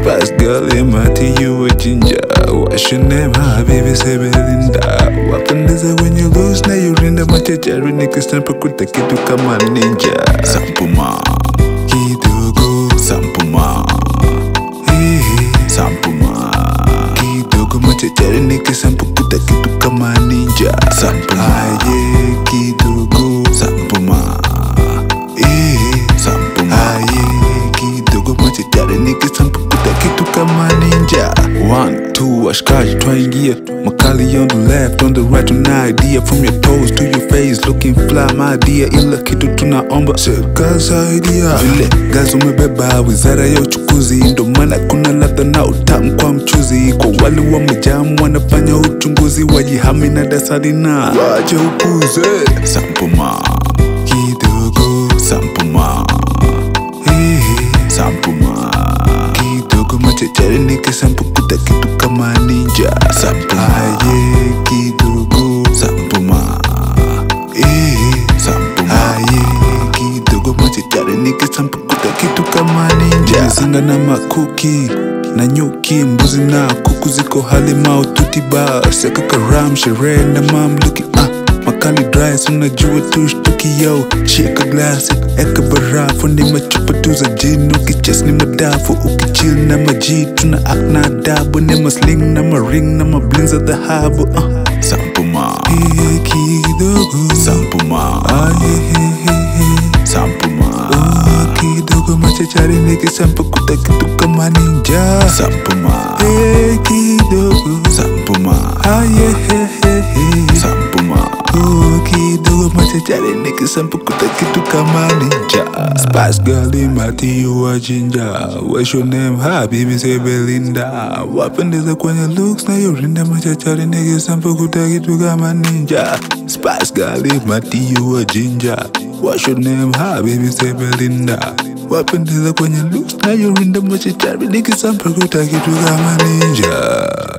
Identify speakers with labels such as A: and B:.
A: Spice girl, Mati, you a ginger. What's your name, huh, baby? Say Belinda. Wapendeza when you lose, now you rinda machachari. Niggas temper kuta kitu kama ninja. Sampuma kidogo, sampuma sampuma kidogo machachari. Niggas temper kuta kitu kama ninja. Sampuma aye kidogo, sampuma sampuma aye kidogo machachari. Niggas temper kuta kitu kama ninja. 1, 2, washkaji twaingia. Makali on the left, on the right, an idea. From your toes to your face, looking fly, my dear. Ila kitu tunaomba serikali idea. Vile gazi umebeba wizara ya uchukuzi, ndo maana kuna ladha na utamu kwa mchuzi. Kwa wale wa majamu wanafanya uchunguzi, wajihami na dasari na wache upuze. Sampuma kidogo, sampuma sampuma kidogo machachari. Nikisampu kuta kitu kama ninja. Sampuma aye kidogo, sampuma sampuma aye kidogo machachari. Nikisampu kuta kitu kama ninja. Zinga na makuki na nyuki, mbuzi na kuku ziko hali maututi ba. Seka karam sherehe na mamluki Makali dry, so unajua tushtuki yo. Shake a glass, eka barafu. Ni machupa tu za gin, ukichess ni madafu. Ukichill na maji, tuna act na adabu. Ni masling na maring na mabling za dhahabu. Sampuma kidogo, sampuma sampuma kidogo machachari. Nikisampu kuta kitu kama ninja. Sampuma kidogo, sampuma sampuma kidogo machachari. Nikisampu kuta kitu kama ninja. Spice girl, Mati, you a ginger. What's your name, huh, baby? Say Belinda. Wapendeza kwenye looks na yurinda machachari. Nikisampu kuta kitu kama ninja. Spice girl, Mati, you a ginger. What's your name, huh, baby? Say Belinda. Wapendeza kwenye looks na yurinda machachari. Nikisampu kuta kitu kama ninja.